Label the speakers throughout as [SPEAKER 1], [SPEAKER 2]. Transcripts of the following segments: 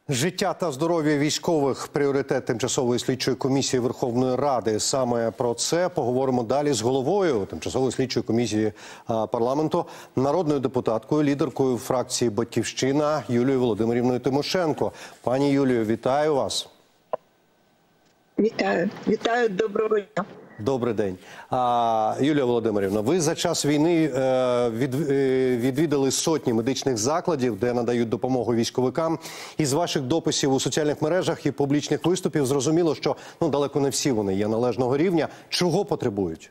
[SPEAKER 1] Життя та здоров'я військових – пріоритет Тимчасової слідчої комісії Верховної Ради. Саме про це поговоримо далі з головою Тимчасової слідчої комісії парламенту, народною депутаткою, лідеркою фракції «Батьківщина» Юлією Володимирівною Тимошенко. Пані Юлію, вітаю вас.
[SPEAKER 2] Вітаю. Вітаю, доброго дня.
[SPEAKER 1] Добрий день. Юлія Володимирівна, ви за час війни відвідали сотні медичних закладів, де надають допомогу військовикам. Із ваших дописів у соціальних мережах і публічних виступів зрозуміло, що далеко не всі вони є належного рівня. Чого потребують?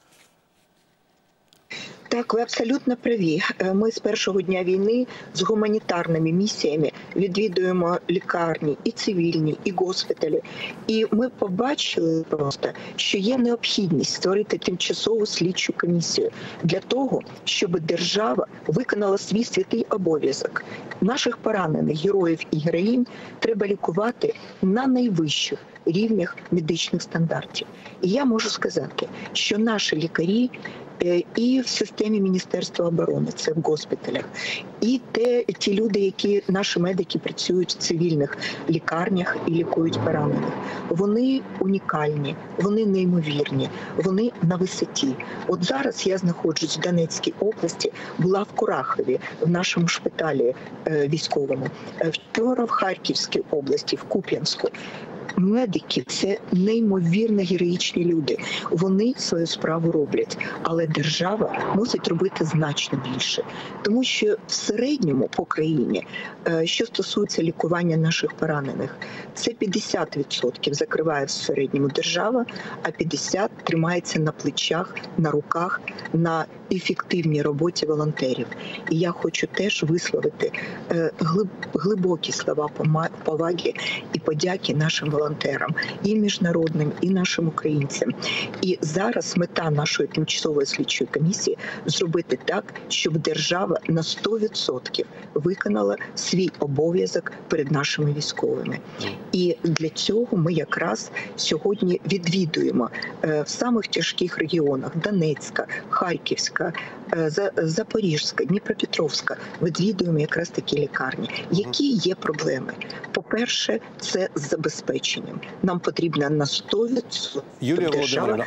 [SPEAKER 2] Так, ви абсолютно праві. Ми з першого дня війни з гуманітарними місіями відвідуємо лікарні і цивільні, і госпіталі. І ми побачили просто, що є необхідність створити тимчасову слідчу комісію для того, щоб держава виконала свій святий обов'язок. Наших поранених героїв і героїнь треба лікувати на найвищих рівнях медичних стандартів. І я можу сказати, що наші лікарі і в системі Міністерства оборони, це в госпіталях, і ті люди, які наші медики працюють в цивільних лікарнях і лікують поранених, вони унікальні, вони неймовірні, вони на висоті. От зараз я знаходжусь в Донецькій області, була в Курахові, в нашому шпиталі військовому, вчора в Харківській області, в Куп'янську. Медики – це неймовірно героїчні люди. Вони свою справу роблять, але держава мусить робити значно більше. Тому що в середньому по країні, що стосується лікування наших поранених, це 50% закриває в середньому держава, а 50% тримається на плечах, на руках, на ефективній роботі волонтерів. І я хочу теж висловити глибокі слова поваги і подяки нашим волонтерам, і міжнародним, і нашим українцям. І зараз мета нашої тимчасової слідчої комісії – зробити так, щоб держава на 100% виконала свій обов'язок перед нашими військовими. І для цього ми якраз сьогодні відвідуємо в самих тяжких регіонах – Донецька, Харківська, Запорізька, Дніпропетровська – відвідуємо якраз такі лікарні. Які є проблеми? По-перше, це з забезпеченням. Нам потрібно на 100%
[SPEAKER 1] Юлія Володимирівна,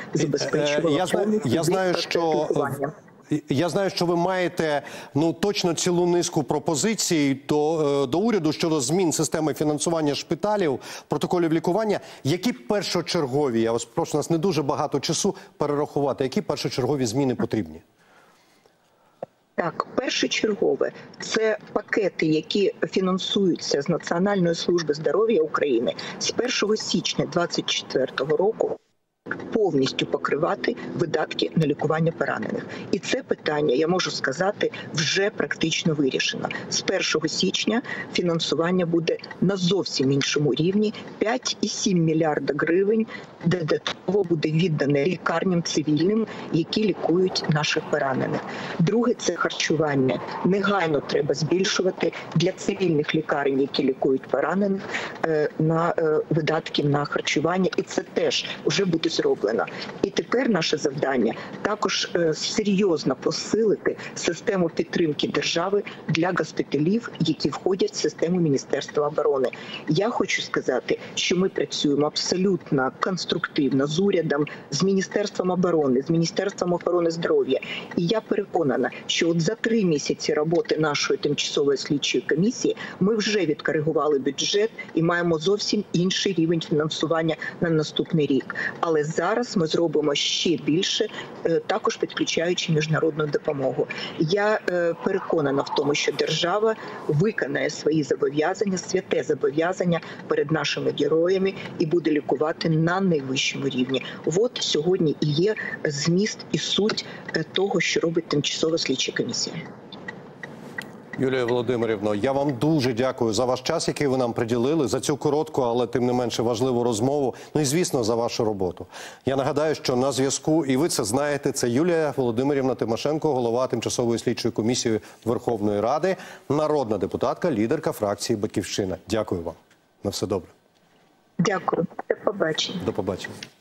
[SPEAKER 1] я знаю, що ви маєте точно цілу низку пропозицій до уряду щодо змін системи фінансування шпиталів, протоколів лікування. Які першочергові, я вас прошу, у нас не дуже багато часу перерахувати, які першочергові зміни потрібні?
[SPEAKER 2] Так, першочергове – це пакети, які фінансуються з Національної служби здоров'я України з 1 січня 2024 року. Повністю покривати видатки на лікування поранених. І це питання, я можу сказати, вже практично вирішено. З 1 січня фінансування буде на зовсім іншому рівні. 5,7 мільярда гривень додатково буде віддане лікарням цивільним, які лікують наших поранених. Друге – це харчування. Негайно треба збільшувати для цивільних лікарень, які лікують поранених, на видатки на харчування. І це теж вже буде зроблено. І тепер наше завдання також серйозно посилити систему підтримки держави для госпіталів, які входять в систему Міністерства оборони. Я хочу сказати, що ми працюємо абсолютно конструктивно з урядом, з Міністерством оборони, з Міністерством охорони здоров'я. І я переконана, що от за 3 місяці роботи нашої тимчасової слідчої комісії ми вже відкоригували бюджет і маємо зовсім інший рівень фінансування на наступний рік. Але зараз ми зробимо ще більше, також підключаючи міжнародну допомогу. Я переконана в тому, що держава виконає свої зобов'язання, святе зобов'язання перед нашими героями і буде лікувати на найвищому рівні. От сьогодні і є зміст і суть того, що робить тимчасова слідча комісія.
[SPEAKER 1] Юлія Володимирівна, я вам дуже дякую за ваш час, який ви нам приділили, за цю коротку, але тим не менше важливу розмову, і, звісно, за вашу роботу. Я нагадаю, що на зв'язку, і ви це знаєте, це Юлія Володимирівна Тимошенко, голова Тимчасової слідчої комісії Верховної Ради, народна депутатка, лідерка фракції «Батьківщина». Дякую вам. На все добре.
[SPEAKER 2] Дякую. До побачення.
[SPEAKER 1] До побачення.